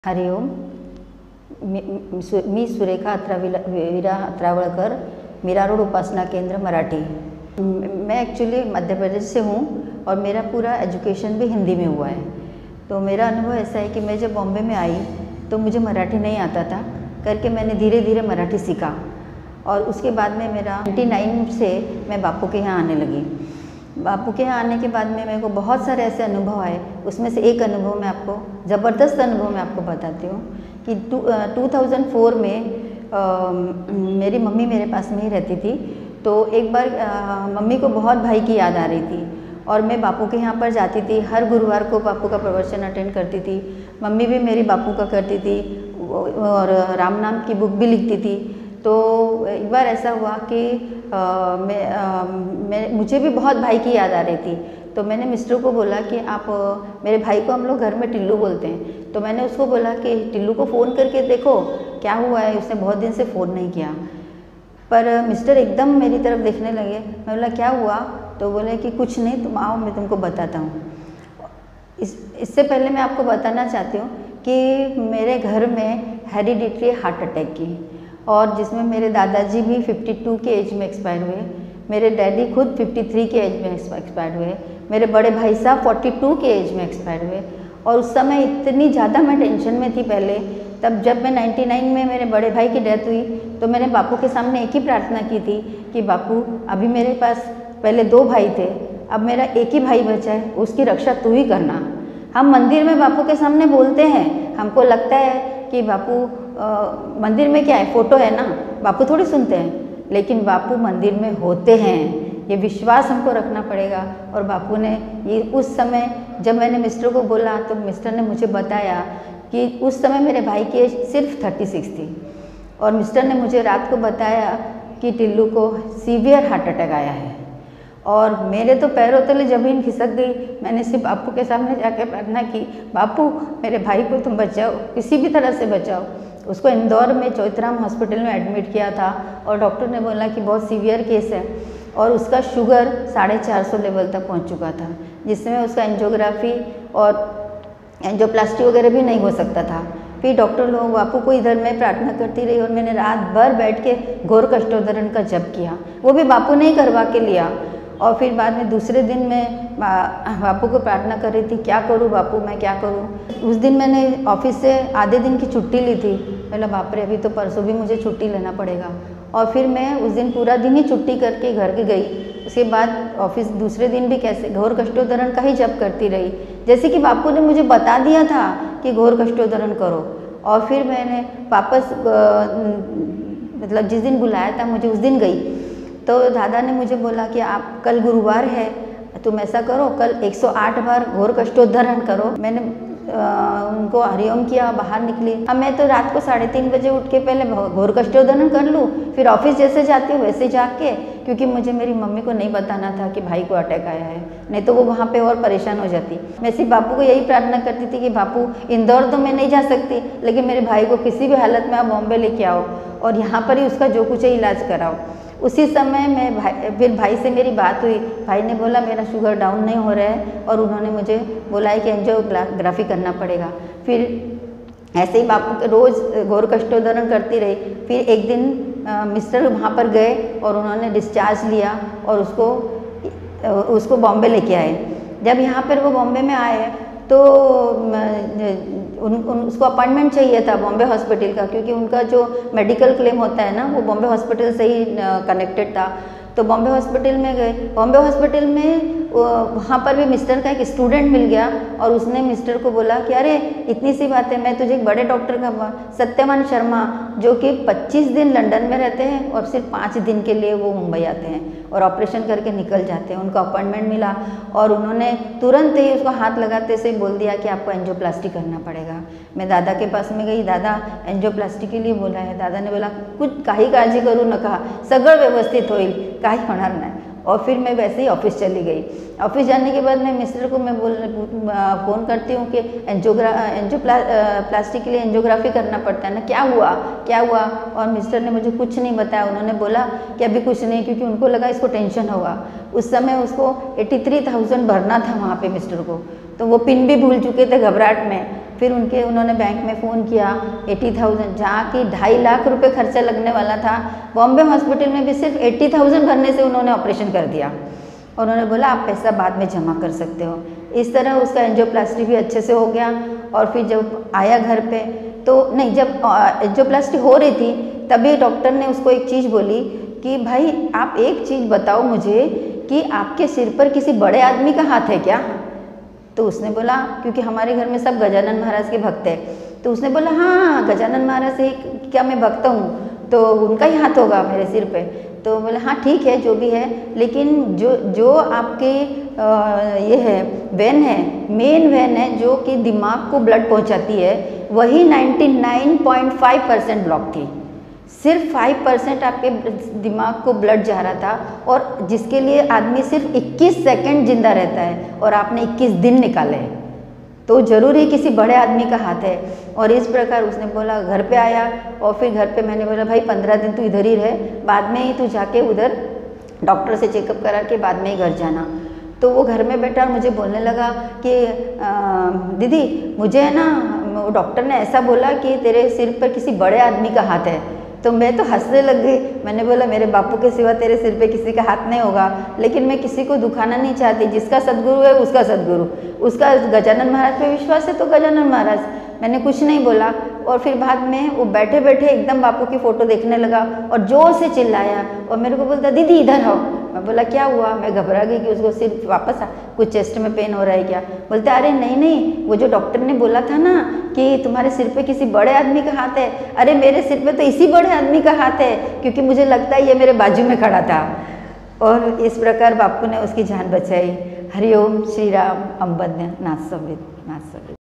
हरिओम. मी सुरेखा वीरा अत्रावळकर, मीरा रोड उपासना केंद्र मराठी. मैं एक्चुअली मध्य प्रदेश से हूँ और मेरा पूरा एजुकेशन भी हिंदी में हुआ है. तो मेरा अनुभव ऐसा है कि मैं जब बॉम्बे में आई तो मुझे मराठी नहीं आता था, करके मैंने धीरे धीरे मराठी सीखा और उसके बाद में मेरा 99 से मैं बापू के यहाँ आने लगी. बापू के यहाँ आने के बाद में मेरे को बहुत सारे ऐसे अनुभव आए. उसमें से एक अनुभव मैं आपको, ज़बरदस्त अनुभव मैं आपको बताती हूँ कि 2004 में मेरी मम्मी मेरे पास में ही रहती थी. तो एक बार मम्मी को बहुत भाई की याद आ रही थी और मैं बापू के यहाँ पर जाती थी. हर गुरुवार को बापू का प्रवचन अटेंड करती थी. मम्मी भी मेरी बापू का करती थी और राम नाम की बुक भी लिखती थी. तो एक बार ऐसा हुआ कि मुझे भी बहुत भाई की याद आ रही थी. तो मैंने मिस्टर को बोला कि आप, मेरे भाई को हम लोग घर में टिल्लू बोलते हैं, तो मैंने उसको बोला कि टिल्लू को फ़ोन करके देखो क्या हुआ है. उसने बहुत दिन से फ़ोन नहीं किया. पर मिस्टर एकदम मेरी तरफ देखने लगे. मैं बोला क्या हुआ? तो बोले कि कुछ नहीं, तुम आओ मैं तुमको बताता हूँ. इससे पहले मैं आपको बताना चाहती हूँ कि मेरे घर में हेरिडिटरी हार्ट अटैक की, और जिसमें मेरे दादाजी भी 52 के एज में एक्सपायर हुए. मेरे डैडी खुद 53 के एज में एक्सपायर हुए. मेरे बड़े भाई साहब 42 के एज में एक्सपायर हुए. और उस समय इतनी ज़्यादा मैं टेंशन में थी पहले. तब जब मैं 99 में मेरे बड़े भाई की डेथ हुई तो मैंने बापू के सामने एक ही प्रार्थना की थी कि बापू, अभी मेरे पास पहले 2 भाई थे, अब मेरा एक ही भाई बचा है, उसकी रक्षा तू ही करना. हम मंदिर में बापू के सामने बोलते हैं, हमको लगता है कि बापू मंदिर में क्या है, फ़ोटो है ना, बापू थोड़ी सुनते हैं, लेकिन बापू मंदिर में होते हैं. ये विश्वास हमको रखना पड़ेगा. और बापू ने ये उस समय जब मैंने मिस्टर को बोला तो मिस्टर ने मुझे बताया कि उस समय मेरे भाई की एज सिर्फ 36 थी. और मिस्टर ने मुझे रात को बताया कि टिल्लू को सीवियर हार्ट अटैक आया है. और मेरे तो पैरों तले ज़मीन खिसक गई. मैंने सिर्फ बापू के सामने जाकर प्रार्थना की, बापू मेरे भाई को तुम बचाओ, किसी भी तरह से बचाओ. उसको इंदौर में चौथराम हॉस्पिटल में एडमिट किया था और डॉक्टर ने बोला कि बहुत सीवियर केस है और उसका शुगर 450 लेवल तक पहुंच चुका था, जिसमें उसका एंजियोग्राफी और एंजियोप्लास्टी वगैरह भी नहीं हो सकता था. फिर डॉक्टर लोग बापू को इधर मैं प्रार्थना करती रही और मैंने रात भर बैठ के घोर कष्टोद्धरण का जप किया. वो भी बापू ने ही करवा के लिया. और फिर बाद में दूसरे दिन मैं बापू को प्रार्थना कर रही थी, क्या करूँ बापू, मैं क्या करूँ. उस दिन मैंने ऑफिस से आधे दिन की छुट्टी ली थी. बोला बाप रे, अभी तो परसों भी मुझे छुट्टी लेना पड़ेगा. और फिर मैं उस दिन पूरा दिन ही छुट्टी करके घर के गई. उसके बाद ऑफिस दूसरे दिन भी कैसे घोर कष्टोद्धरण का ही जप करती रही, जैसे कि बापू ने मुझे बता दिया था कि घोर कष्टोद्धरण करो. और फिर मैंने वापस मतलब जिस दिन बुलाया था मुझे उस दिन गई. तो दादा ने मुझे बोला कि आप, कल गुरुवार है, तुम ऐसा करो कल 108 बार घोर कष्टोद्धरण करो. मैंने उनको हरिओम किया, बाहर निकली. अब मैं तो रात को 3:30 बजे उठ के पहले घोर कष्टोद्धरण कर लूँ, फिर ऑफिस जैसे जाती हूँ वैसे जाके, क्योंकि मुझे मेरी मम्मी को नहीं बताना था कि भाई को अटैक आया है, नहीं तो वो वहाँ पे और परेशान हो जाती. मैं सिर्फ बापू को यही प्रार्थना करती थी कि बापू, इंदौर तो मैं नहीं जा सकती, लेकिन मेरे भाई को किसी भी हालत में आप बॉम्बे लेके आओ और यहाँ पर ही उसका जो कुछ है इलाज कराओ. उसी समय मैं फिर भाई से मेरी बात हुई. भाई ने बोला मेरा शुगर डाउन नहीं हो रहा है और उन्होंने मुझे बोला है कि एंजियोग्राफी करना पड़ेगा. फिर ऐसे ही बापू रोज़ घोर कष्टोद्धरण करती रही. फिर एक दिन मिस्टर वहाँ पर गए और उन्होंने डिस्चार्ज लिया और उसको बॉम्बे लेके आए. जब यहाँ पर वो बॉम्बे में आए तो उसको अपॉइंटमेंट चाहिए था बॉम्बे हॉस्पिटल का, क्योंकि उनका जो मेडिकल क्लेम होता है ना वो बॉम्बे हॉस्पिटल से ही कनेक्टेड था. तो बॉम्बे हॉस्पिटल में गए. बॉम्बे हॉस्पिटल में वहाँ पर भी मिस्टर का एक स्टूडेंट मिल गया और उसने मिस्टर को बोला कि अरे इतनी सी बात है, मैं तुझे एक बड़े डॉक्टर का, सत्यवान शर्मा, जो कि 25 दिन लंदन में रहते हैं और सिर्फ 5 दिन के लिए वो मुंबई आते हैं और ऑपरेशन करके निकल जाते हैं. उनको अपॉइंटमेंट मिला और उन्होंने तुरंत ही उसको हाथ लगाते से बोल दिया कि आपको एंजियोप्लास्टी करना पड़ेगा. मैं दादा के पास में गई, दादा एंजियोप्लास्टी के लिए बोला है. दादा ने बोला कुछ काही काळजी करू नका, सगळं व्यवस्थित होईल, काही होणार नाही. और फिर मैं वैसे ही ऑफिस चली गई. ऑफिस जाने के बाद मैं मिस्टर को मैं फ़ोन करती हूँ कि एंजियोप्लास्टी के लिए एंजियोग्राफी करना पड़ता है ना, क्या हुआ क्या हुआ. और मिस्टर ने मुझे कुछ नहीं बताया. उन्होंने बोला कि अभी कुछ नहीं, क्योंकि उनको लगा इसको टेंशन होगा. उस समय उसको 83,000 भरना था वहाँ पे मिस्टर को, तो वो पिन भी भूल चुके थे घबराहट में. फिर उन्होंने बैंक में फ़ोन किया 80,000, जहाँ कि 2.5 लाख रुपए खर्चा लगने वाला था, बॉम्बे हॉस्पिटल में भी सिर्फ 80,000 भरने से उन्होंने ऑपरेशन कर दिया। उन्होंने बोला आप पैसा बाद में जमा कर सकते हो। इस तरह उसका एंजियोप्लास्टी भी अच्छे से हो गया। और फिर जब आया घर पे तो नहीं, जब एंजियोप्लास्टी हो रही थी तभी डॉक्टर ने उसको एक चीज़ बोली कि भाई आप एक चीज़ बताओ मुझे कि आपके सिर पर किसी बड़े आदमी का हाथ है क्या? तो उसने बोला, क्योंकि हमारे घर में सब गजानन महाराज के भक्त हैं, तो उसने बोला हाँ गजानन महाराज से क्या मैं भक्त हूँ, तो उनका ही हाथ होगा मेरे सिर पे। तो बोले हाँ ठीक है जो भी है, लेकिन जो आपके ये है वेन है, मेन वेन है जो कि दिमाग को ब्लड पहुंचाती है, वही 99.5% ब्लॉक थी। सिर्फ 5% आपके दिमाग को ब्लड जा रहा था, और जिसके लिए आदमी सिर्फ 21 सेकंड जिंदा रहता है और आपने 21 दिन निकाले, तो ज़रूरी किसी बड़े आदमी का हाथ है। और इस प्रकार उसने बोला, घर पे आया और फिर घर पे मैंने बोला भाई 15 दिन तू इधर ही रह, बाद में ही तू जाके उधर डॉक्टर से चेकअप करा के बाद में ही घर जाना। तो वो घर में बैठा और मुझे बोलने लगा कि दीदी मुझे है ना डॉक्टर ने ऐसा बोला कि तेरे सिर पर किसी बड़े आदमी का हाथ है। तो मैं तो हंसने लग गई। मैंने बोला मेरे बापू के सिवा तेरे सिर पे किसी का हाथ नहीं होगा, लेकिन मैं किसी को दुखाना नहीं चाहती, जिसका सद्गुरु है उसका सद्गुरु, उसका गजानन महाराज पे विश्वास है तो गजानन महाराज। मैंने कुछ नहीं बोला। और फिर बाद में वो बैठे बैठे एकदम बापू की फ़ोटो देखने लगा और ज़ोर से चिल्लाया और मेरे को बोलता दीदी इधर आओ। मैं बोला क्या हुआ? मैं घबरा गई कि उसको सिर्फ वापस कुछ चेस्ट में पेन हो रहा है क्या। बोलते अरे नहीं नहीं, वो जो डॉक्टर ने बोला था ना कि तुम्हारे सिर पे किसी बड़े आदमी का हाथ है, अरे मेरे सिर पे तो इसी बड़े आदमी का हाथ है, क्योंकि मुझे लगता है ये मेरे बाजू में खड़ा था। और इस प्रकार बापू ने उसकी जान बचाई। हरिओम श्री राम। अम्बन्य नाथ सवित।